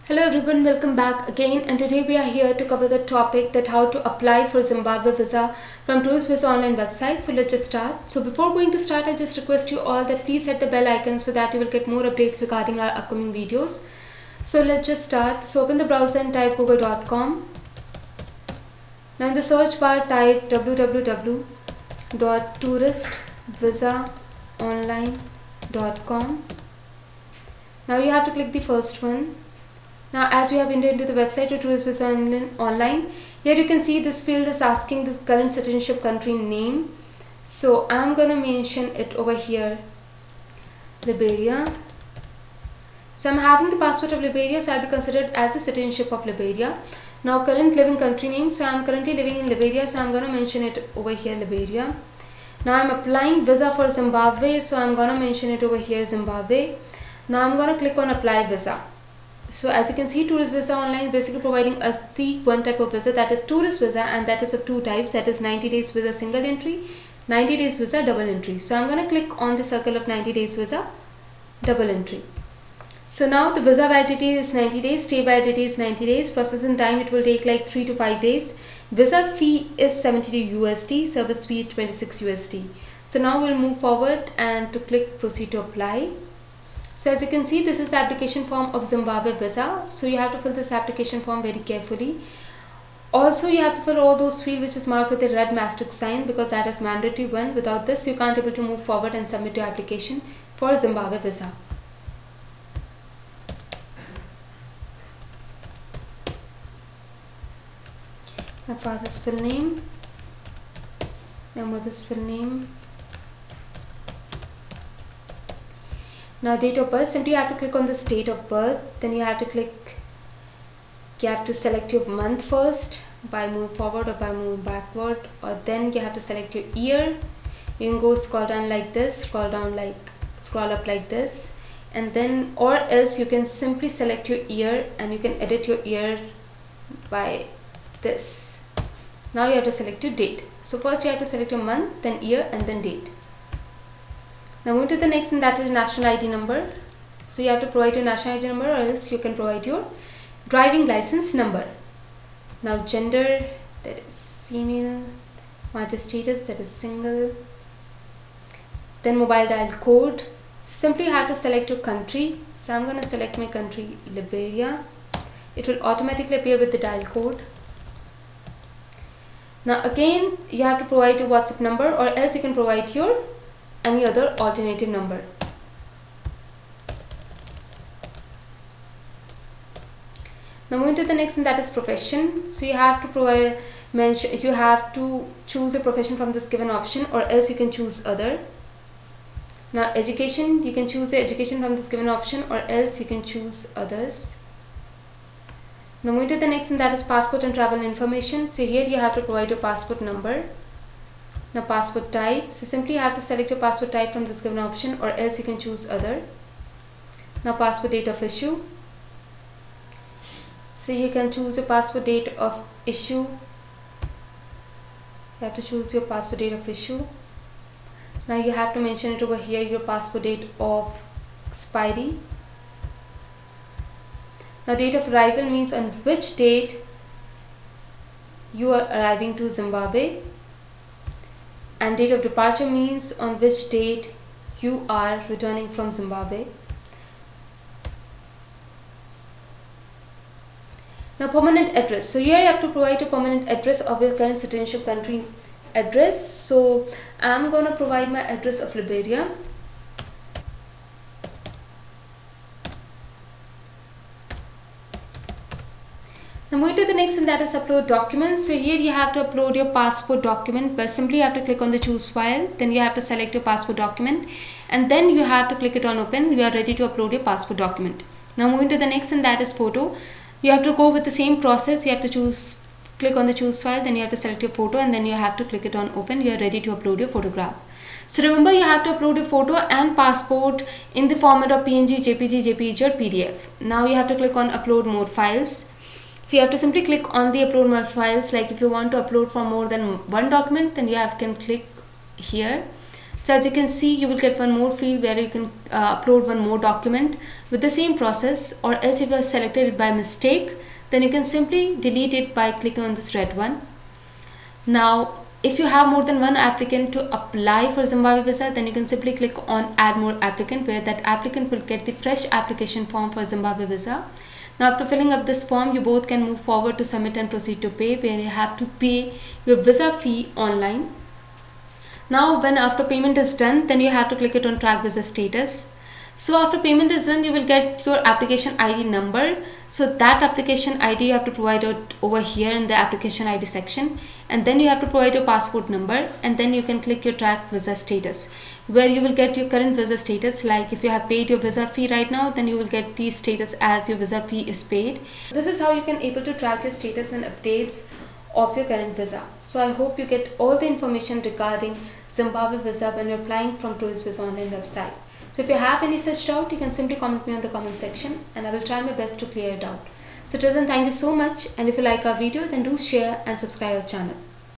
Hello everyone, welcome back again, and today we are here to cover the topic that how to apply for Zimbabwe visa from Tourist Visa online website. So let's just start. So before going to start, I just request you all that please hit the bell icon so that you will get more updates regarding our upcoming videos. So let's just start. So open the browser and type google.com. Now in the search bar type www.touristvisaonline.com. Now you have to click the first one. Now as we have entered into the website of Tourist Visa Online, here you can see this field is asking the current citizenship country name. So I'm gonna mention it over here, Liberia. So I'm having the passport of Liberia, so I'll be considered as the citizenship of Liberia. Now current living country name, so I'm currently living in Liberia, so I'm gonna mention it over here, Liberia. Now I'm applying visa for Zimbabwe, so I'm gonna mention it over here, Zimbabwe. Now I'm gonna click on apply visa. So as you can see, Tourist Visa Online is basically providing us the one type of visa, that is tourist visa, and that is of two types, that is 90 days visa single entry, 90 days visa double entry. So I'm going to click on the circle of 90 days visa double entry. So now the visa validity is 90 days, stay validity is 90 days, processing time it will take like 3 to 5 days. Visa fee is 72 USD, service fee 26 USD. So now we'll move forward and to click proceed to apply. So as you can see, this is the application form of Zimbabwe visa. So you have to fill this application form very carefully. Also you have to fill all those fields which is marked with a red mastic sign, because that is mandatory one. Without this you can't able to move forward and submit your application for Zimbabwe visa. My father's full name, my mother's full name. Now date of birth, simply you have to click on this date of birth, then you have to select your month first by moving forward or by moving backward, or then you have to select your year. You can go scroll down like this, scroll up like this, and then or else you can simply select your year and you can edit your year by this. Now you have to select your date. So first you have to select your month, then year, and then date. Now moving to the next, and that is national ID number. So you have to provide your national ID number, or else you can provide your driving license number. Now gender, that is female. Marital status, that is single. Then mobile dial code. So simply you have to select your country. So I'm going to select my country, Liberia. It will automatically appear with the dial code. Now again you have to provide your WhatsApp number, or else you can provide your any other alternative number. Now moving to the next, and that is profession. So you have to choose a profession from this given option, or else you can choose other. Now education, you can choose the education from this given option, or else you can choose others. Now moving to the next, and that is passport and travel information. So here you have to provide your passport number. Now passport type, so simply you have to select your passport type from this given option, or else you can choose other. Now passport date of issue, so you can choose your passport date of issue. You have to choose your passport date of issue. Now you have to mention it over here, your passport date of expiry. Now date of arrival means on which date you are arriving to Zimbabwe, and date of departure means on which date you are returning from Zimbabwe. Now permanent address, so here you have to provide a permanent address of your current citizenship country address. So I'm going to provide my address of Liberia. Now moving to the next, and that is upload documents. So here you have to upload your passport document, but simply you have to click on the choose file, then you have to select your passport document, and then you have to click it on open. You are ready to upload your passport document. Now moving to the next, and that is photo. You have to go with the same process. You have to click on the choose file, then you have to select your photo, and then you have to click it on open. You are ready to upload your photograph. So remember, you have to upload your photo and passport in the format of PNG, JPG, JPEG or PDF. Now you have to click on upload more files. So you have to simply click on the upload more files. Like if you want to upload for more than one document, then you can click here. So as you can see, you will get one more field where you can upload one more document with the same process, or else if you have selected it by mistake, then you can simply delete it by clicking on this red one. Now if you have more than one applicant to apply for Zimbabwe visa, then you can simply click on add more applicant, where that applicant will get the fresh application form for Zimbabwe visa. Now after filling up this form, you both can move forward to submit and proceed to pay, where you have to pay your visa fee online. Now when after payment is done, then you have to click it on track visa status. So after payment is done, you will get your application ID number. So that application ID you have to provide it over here in the application ID section, and then you have to provide your passport number, and then you can click your track visa status, where you will get your current visa status. Like if you have paid your visa fee right now, then you will get the status as your visa fee is paid. This is how you can able to track your status and updates of your current visa. So I hope you get all the information regarding Zimbabwe visa when you're applying from Tourist Visa Online website. So if you have any such doubt, you can simply comment me on the comment section, and I will try my best to clear your doubt. So till then, thank you so much, and if you like our video, then do share and subscribe our channel.